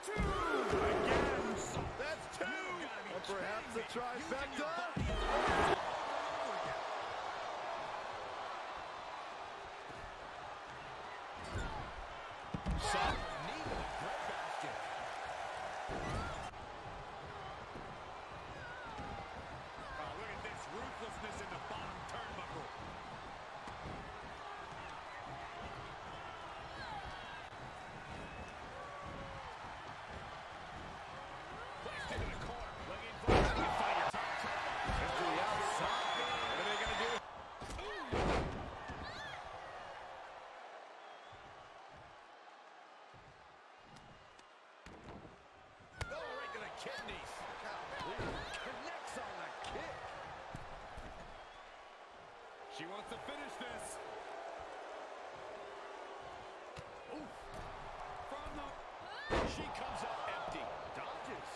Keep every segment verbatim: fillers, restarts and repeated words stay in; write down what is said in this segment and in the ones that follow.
Two! Again! That's two! And perhaps a trifecta? Ruthlessness in the bottom turnbuckle. Placed into the corner. Looking for how do you find your top turnbuckle? To the outside. What are they going to do? Oh, right to the kidneys. Connects on the kick. She wants to finish this. Oof. From the... She comes up empty. Dodges.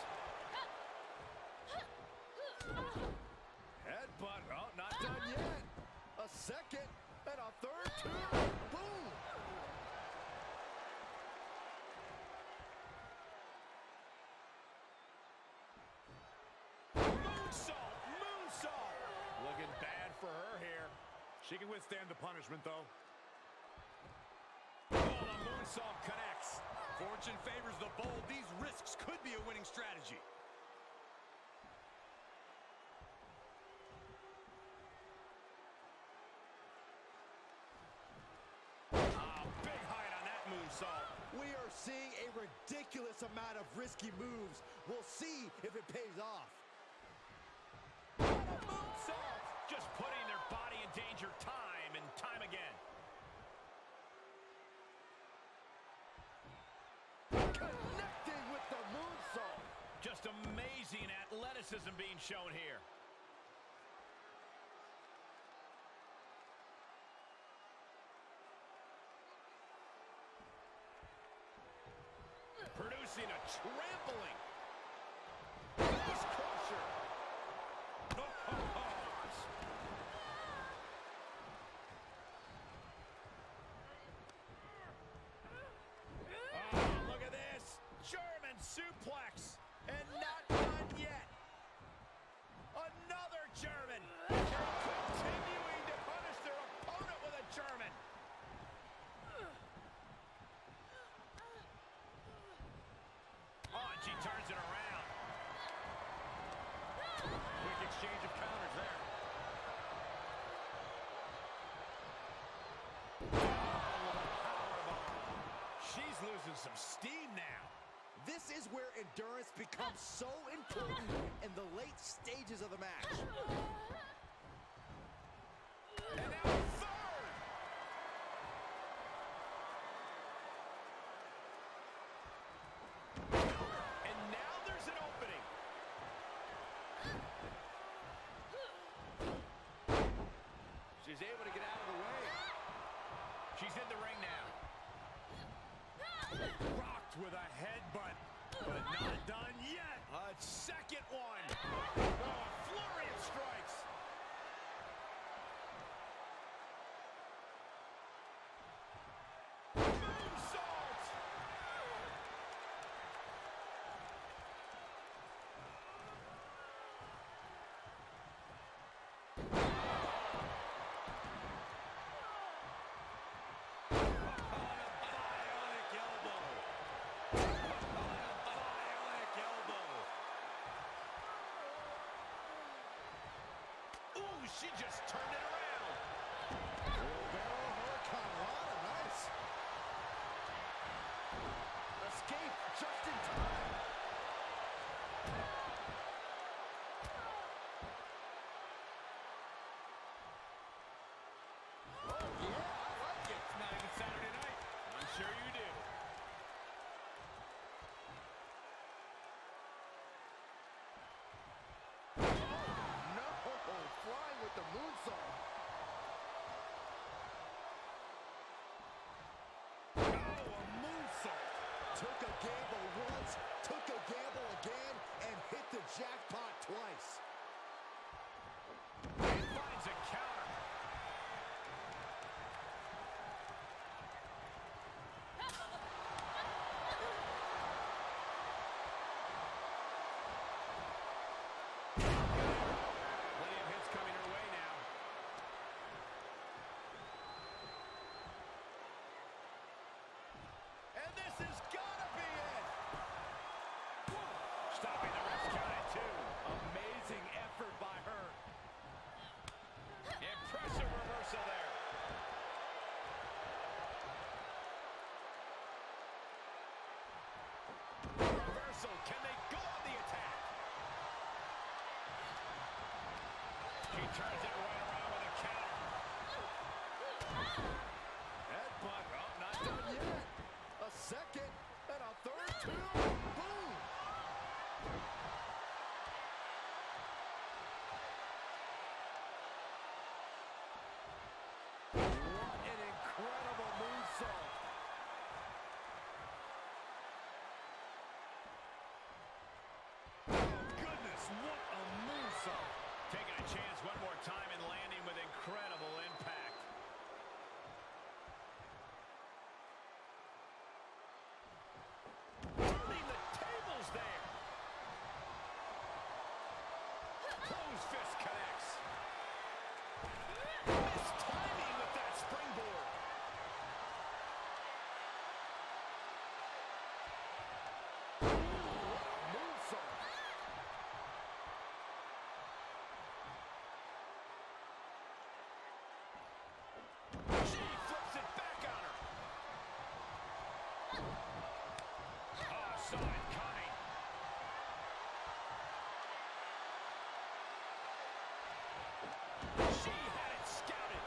Headbutt. Oh, not done yet. A second and a third, two. Boom. Moonsault. Moonsault. Looking bad for her here. She can withstand the punishment, though. Oh, the moonsault connects. Fortune favors the bold. These risks could be a winning strategy. Oh, big height on that moonsault. We are seeing a ridiculous amount of risky moves. We'll see if it pays off. Moonsault! Just putting their body in danger time and time again. Connecting with the moonsault. Just amazing athleticism being shown here. Producing a trampling. Face crusher. Oh, look at this. German suplex. And not done yet. Another German. Continuing to punish their opponent with a German. Oh, and she turns it around. Quick exchange of counters there. She's losing some steam now. This is where endurance becomes so important in the late stages of the match. And now a third. And now there's an opening. She's able to get out of the way. She's in the ring now. Rocked with a headbutt, but not done yet. A second one. Oh, a flurry of strikes. Moonsault. She just turned it around. Wheelbarrow hurricanrana, nice. Escape just in time. Oh yeah, I like it. It's not even Saturday night. I'm sure you do. Flying with the moonsault. Oh, a moonsault. Took a gamble once, took a gamble again, and hit the jackpot twice. And finds a counter. Turns it right around with a counter. Headbutt. Oh, not done yet. A second and a third, two. Boom. What an incredible moonsault. Oh, goodness, what a moonsault. Taking a chance one more time and landing with incredible impact. Turning the tables there. Close fist connects. Missed timing with that springboard. Moonsault. She flips it back on her. Oh, saw it coming. She had it scouted.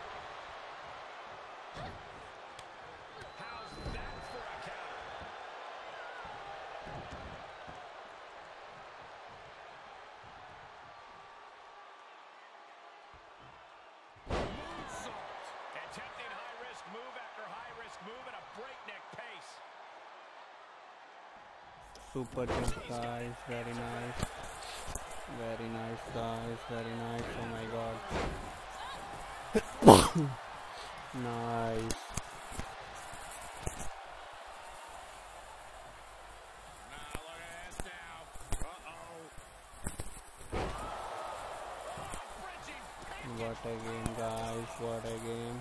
How's that for a counter? Moonsault. Attempting high-risk move after high-risk move at a breakneck pace. Super jump, guys. Very nice. Very nice, guys. Very nice. Oh my god. Nice. Now look at this now. Uh-oh. Bridging pancake. What a game, guys. What a game.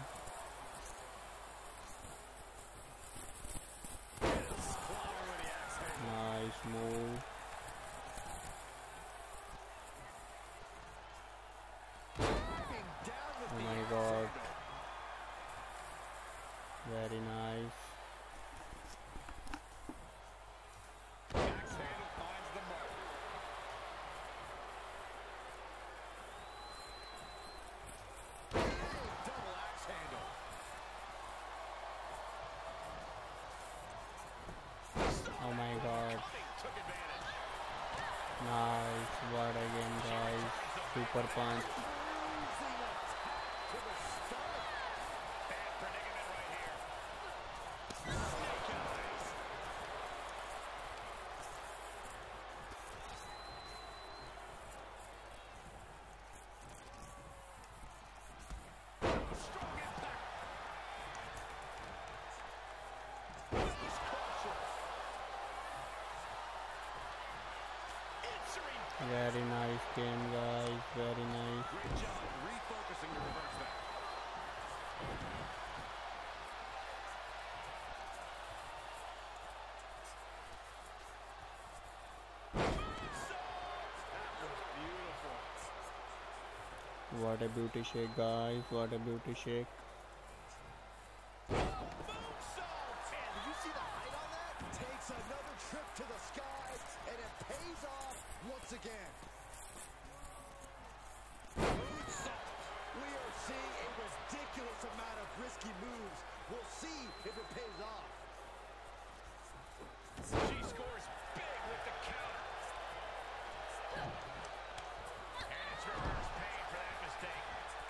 Clobber with the axe handle. Nice move. Driving down with Oh the my axe God. handle. Very nice. Axe handle finds the mark. Double axe handle. Oh my god. Coming, took advantage. Nice. What a game, guys. Super punch. Bruising attack to the stomach. Bad predicament right here. Snake eyes. Strong impact. Face crusher. Answering. Very nice game, guys. Very nice. Great job refocusing to reverse that. That was beautiful. What a beauty shake, guys. What a beauty shake. Moonsault. Did you see the height on that? Takes another trip to the skies, and it pays off once again. Moonsault. We are seeing a ridiculous amount of risky moves. We'll see if it pays off. She scores big with the counter. And it's reverse pain for that mistake.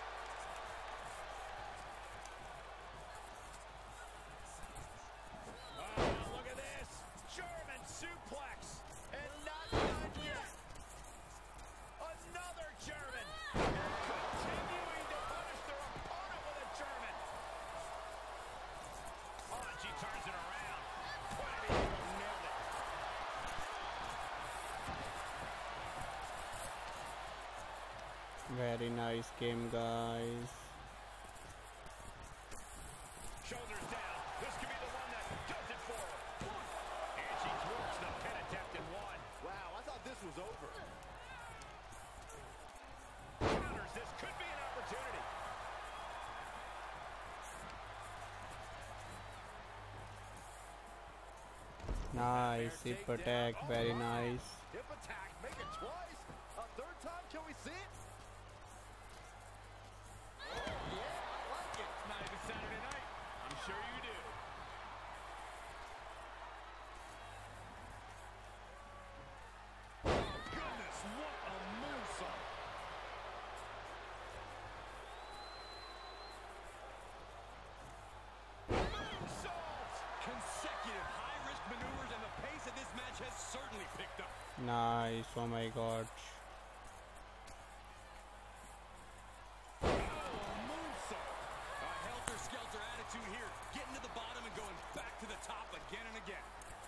Oh, look at this. German suplex. And not done yet. Another German. Continuing to punish their opponent with a German. Oh, and she turns it around. Put it in. Nailed it. Very nice game, guys. Shoulders down. This could be the one that does it for her. And she thwarts the pin attempt in one. Wow, I thought this was over. Counters. This could be an opportunity. Nice. Hip attack. Very nice. Hip attack, make it twice. A third time, can we see it? sure you do. Goodness, what a moonsault. Moonsault! Consecutive high-risk maneuvers, and the pace of this match has certainly picked up. Nice. Oh my god. Here, getting to the bottom and going back to the top again and again.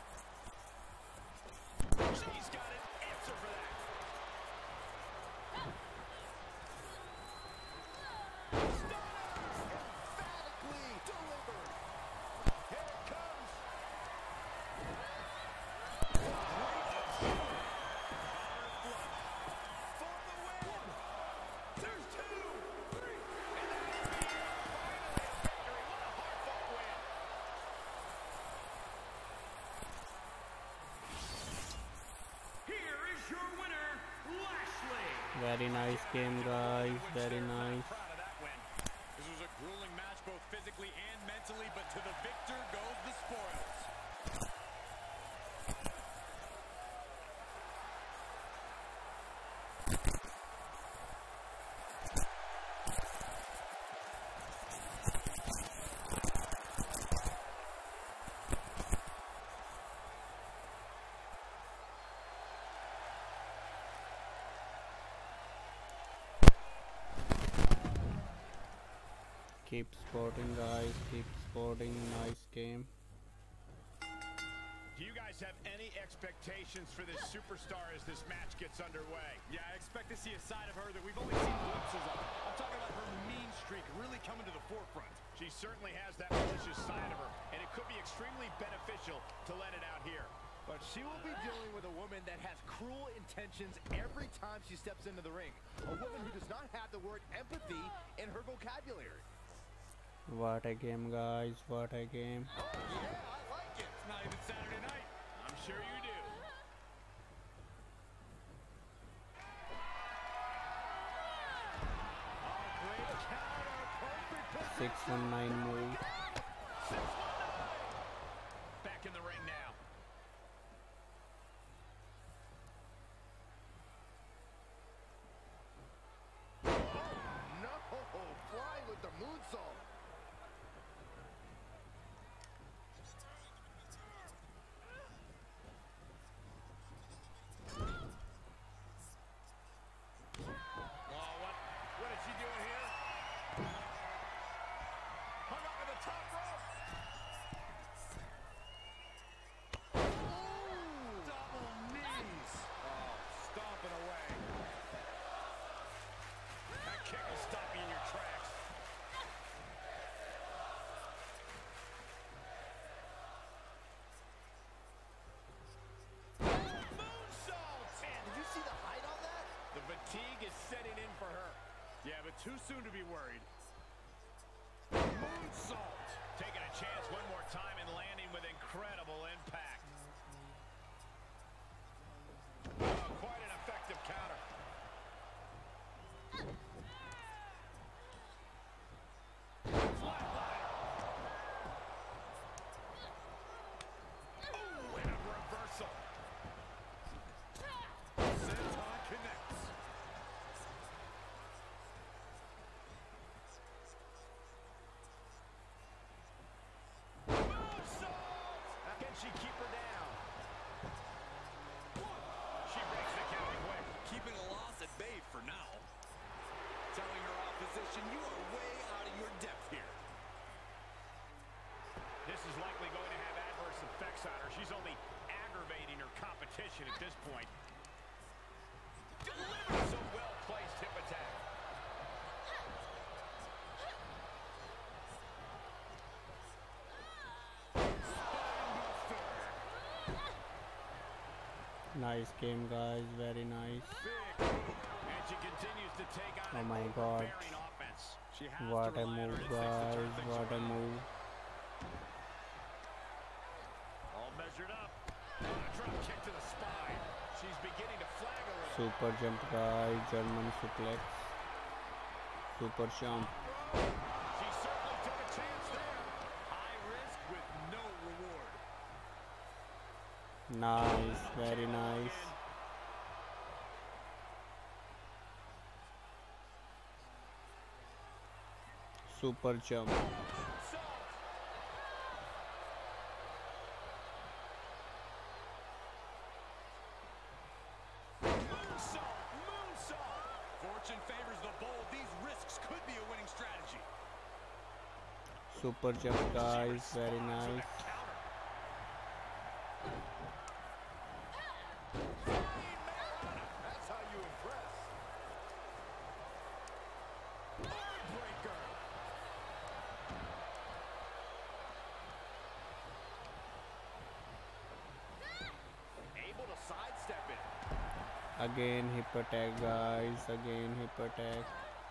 She's got an answer for that. Emphatically delivered. Here it comes. For the win. There's two, three, and here is your winner, Lashley. Very nice game, guys. Very nice. Proud of that win. This was a grueling match, both physically and mentally, but to the victor goes the spoils. Keep sporting, guys. Keep sporting. Nice game. Do you guys have any expectations for this superstar as this match gets underway? Yeah, I expect to see a side of her that we've only seen glimpses of. I'm talking about her mean streak really coming to the forefront. She certainly has that malicious side of her, and it could be extremely beneficial to let it out here. But she will be dealing with a woman that has cruel intentions every time she steps into the ring. A woman who does not have the word empathy in her vocabulary. What a game, guys. What a game. Oh, yeah, I like it. It's not even Saturday night. I'm sure you do. Oh, great counter. Perfect position. six one nine move. six one nine. Back in the ring now. No, flying with the moonsault. Oh, what, what is she doing here? Hung up in the top rope. Ooh. Double knees. Oh, stomping away. That kick will stop you in your tracks. Moonsault! Did you see the height on that? The fatigue is setting in for her. Yeah, but too soon to be worried. Moonsault! Taking a chance one more time and landing with incredible impact. Oh, quite an effective counter. Flatliner. Oh, and a reversal. Senton connects. Moonsault! Can she keep her down? She breaks the count quick. Keeping a loss at bay for now. Telling her opposition, you are way out of your depth here. This is likely going to have adverse effects on her. She's only aggravating her competition at this point. Delivers a well-placed hip attack. Nice game, guys. Very nice. Big move. And she continues to take on Oh an my God. overbearing offense. She has What to a rely on her move, instincts to turn guys. things What a around. move. All measured up. Oh, a drop kick to the spine. She's beginning to flag a little. Super jump, guys. German suplex. Super jump. She certainly took a chance there. High Nice, very nice. Super jump. Fortune favors the bold. These risks could be a winning strategy. Super jump, guys, very nice. That's how you impress. Breaker. Able to sidestep it. Again hip attack, guys, again hip attack.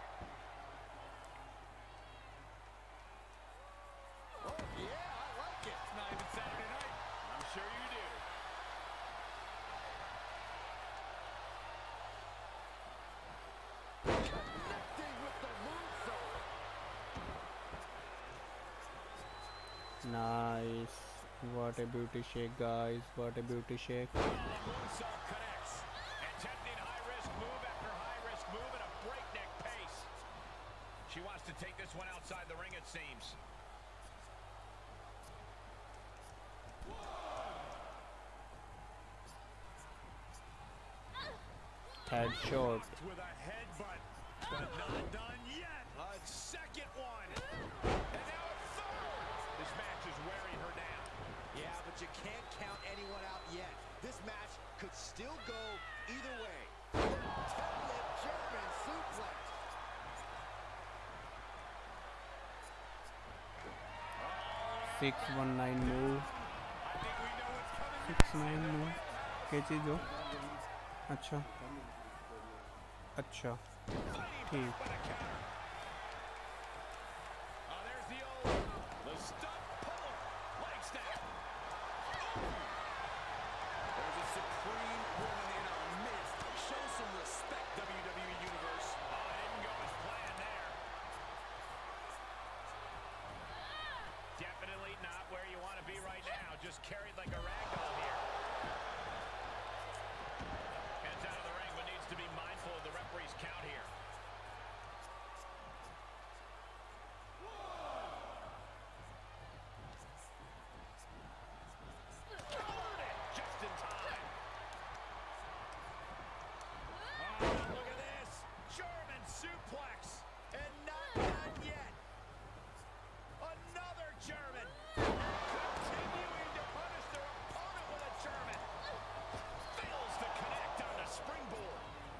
Oh, yeah, I like it. It's not even Saturday night. I'm sure you do. Connecting with the moonsault. Nice. What a beauty shake, guys, what a beauty shake. Moonsault connects. Attempting high-risk move after high-risk move at a breakneck pace. She wants to take this one outside the ring, it seems. Head short. With a headbutt, but not done yet. A second one. And now a third. This match is wearing her down. Yeah, but you can't count anyone out yet. This match could still go either way. Tail-lip German suplex. six one nine move. I think we know what's coming. six nine move. क्या चीज़ हो? अच्छा अच्छा ठीक. But a counter. Oh, there's the old, the stump pull. Leg snap. There's a supreme woman in our midst. Show some respect, W W E Universe. Oh, it didn't go as planned there. Definitely not where you want to be right now. Just carried like a ragdoll here. Heads out of the ring, but needs to be mindful of the referee's count here. Just in time. Oh, look at this. German suplex. And not done yet. Another German. Continuing to punish their opponent with a German. Fails to connect on the springboard.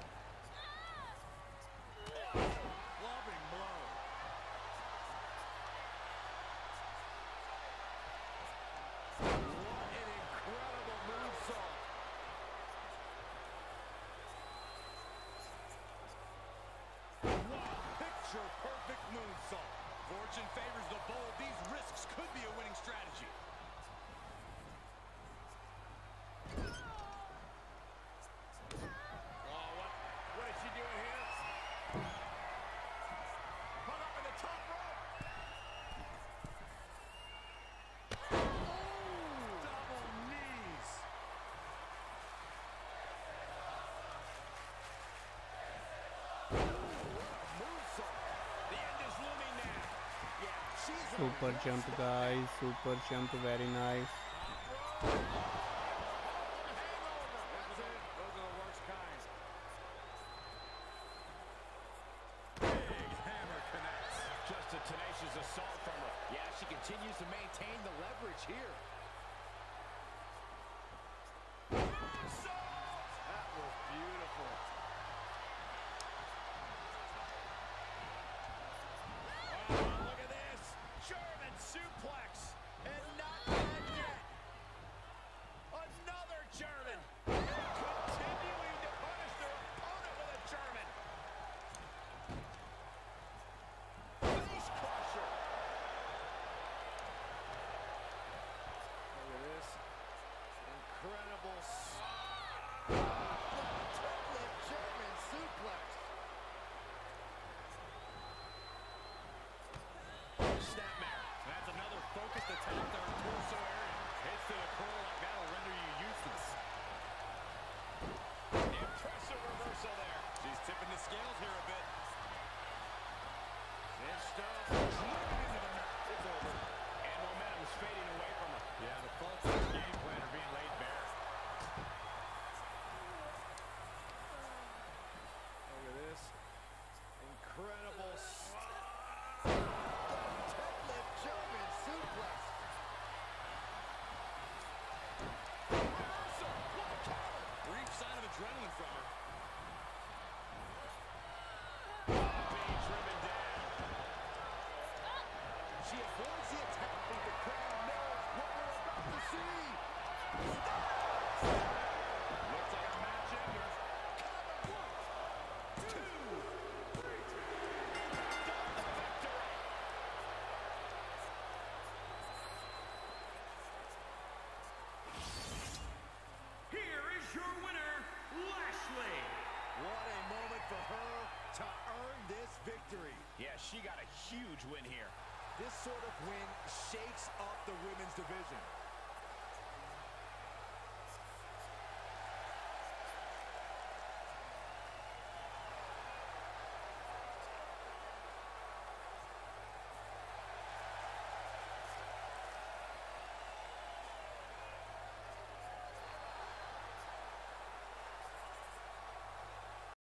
Oh, clubbing blow. What an incredible moonsault. Wow, picture perfect moonsault. Fortune favors the bold. These risks could be a winning strategy. Oh, what, what is she doing here? Hung up in the top rope. Double knees. Moonsault. The end is looming now. Yeah, she's Super jump, guys, super jump, very nice. That's it. Those are the worst kind. Big hammer connects. Just a tenacious assault from her. Yeah, she continues to maintain the leverage here. That was beautiful. Oh, look at this. German suplex. And not done yet. adrenaline from her. Being driven down. She avoids the attack. I think the crowd knows what we're about to see. Looks like a match ender. One, two, three. Here is your winner, Lashley. What a moment for her to earn this victory. Yeah, she got a huge win here. This sort of win shakes up the women's division.